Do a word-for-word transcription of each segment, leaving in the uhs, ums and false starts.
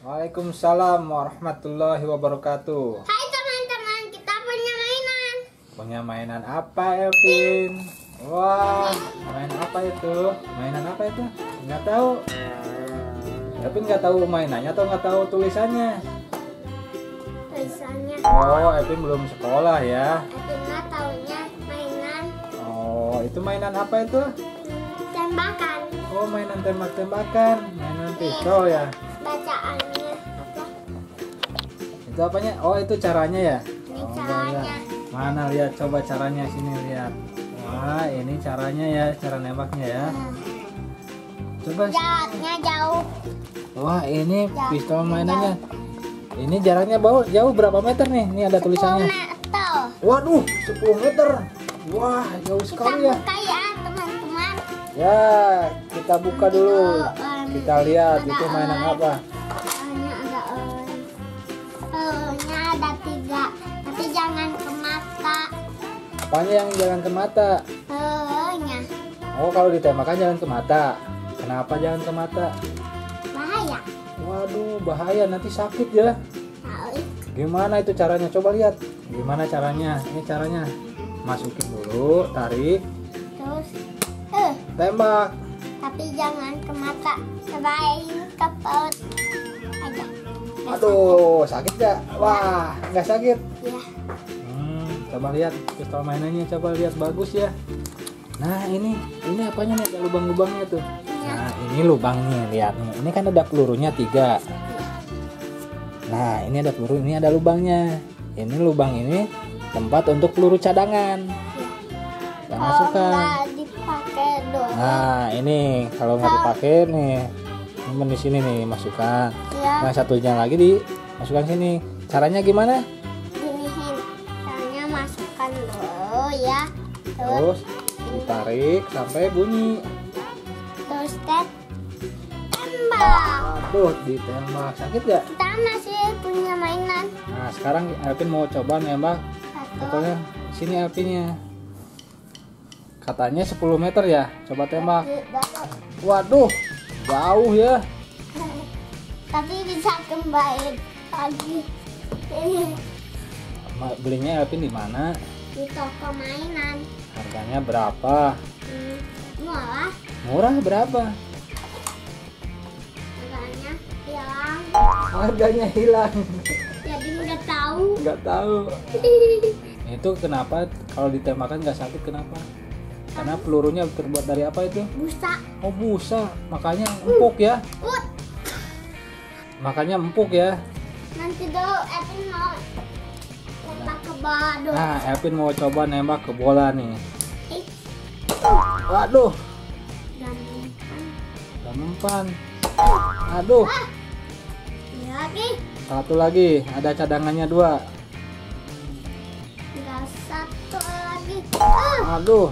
Waalaikumsalam warahmatullahi wabarakatuh. Hai teman-teman, kita punya mainan. Punya mainan apa, Elvin? Wah, main apa itu? Mainan apa itu? Nggak tahu. Elvin nggak tahu mainannya atau nggak tahu tulisannya? Tulisannya. Oh, Elvin belum sekolah ya? Elvin nggak taunya mainan. Oh, itu mainan apa itu? Tembakan. Oh, mainan tembak-tembakan, mainan pistol ya? Bacaannya apa? Itu apanya? Oh, itu caranya ya? Ini Oh, caranya. ya. Mana lihat, coba caranya sini lihat. Wah, ini caranya ya, cara nembaknya ya. Coba. Jaraknya jauh. Wah, ini Jaraknya pistol mainannya. Ini jaraknya bau jauh berapa meter nih? Ini ada tulisannya. sepuluh meter. Waduh, sepuluh meter. Wah, jauh Kita sekali ya. buka ya teman-teman. Ya, kita buka dulu. um, Kita lihat ada itu mainan on. apa. Soalnya ada on. Soalnya ada tiga. Tapi jangan ke mata. Apanya yang jangan ke mata? Soalnya Oh, kalau ditembakkan jangan ke mata. Kenapa jangan ke mata? bahaya. Waduh, bahaya, nanti sakit ya. Tahu. Gimana itu caranya? Coba lihat. Gimana caranya? Ini caranya. Masukin dulu, tarik, Terus, eh, tembak. tapi jangan ke mata. Cobain ke perut aja. Nggak Aduh, sakit gak? Wah, nggak sakit. sakit. Ya. Hmm, coba lihat pistol mainannya, coba lihat bagus ya. Nah, ini ini apanya nih? Ada lubang-lubangnya tuh. Nah, ini lubangnya, lihat nih. Ini kan ada pelurunya tiga. Nah, ini ada peluru, ini ada lubangnya. Ini lubang ini tempat untuk peluru cadangan. Kita Kalau masukkan. nggak dipakai doang. Nah, ini kalau nggak dipakai nih, ini di sini nih masukkan. Ya, Nah, satunya lagi dimasukkan sini. Caranya gimana? giniin. Caranya masukkan dulu ya. Terus, Terus ditarik sampai bunyi. terus tet, tembak. Aduh, ditembak. Sakit gak? Kita masih punya mainan. Nah, sekarang Elvin mau coba nembak. Satu, Pokoknya sini Elvinnya. Katanya sepuluh meter ya. Coba tembak. tiga. Waduh, jauh ya. Tapi bisa kembali lagi. Ma- Belinya Elvin di mana? Di toko mainan. Harganya berapa? Hmm, murah. Murah berapa? Harganya hilang. Harganya hilang. Jadi udah tahu. Nggak tahu. Itu kenapa kalau ditembakkan nggak sakit, kenapa? Karena pelurunya terbuat dari apa itu? Busa. Oh, busa. Makanya empuk ya. Ut. Makanya empuk ya. Nanti dulu Evin mau tembak ke badu. Nah, Elvin mau coba nembak ke bola nih. Eh, Waduh, dan udah mempan. Aduh, ini lagi. satu lagi. Ada cadangannya dua. Tinggal satu lagi. Ah, Aduh,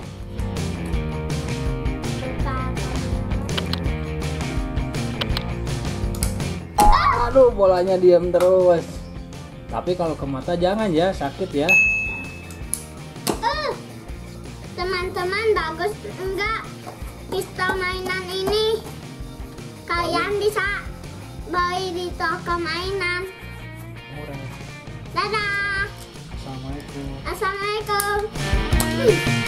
buka. aduh, bolanya diam terus. Tapi kalau ke mata jangan ya, sakit ya. Uh, teman-teman, bagus enggak pistol mainan ini? Kalian bisa beli di toko mainan. Murah. Dadah. Assalamualaikum. Assalamualaikum. Hmm.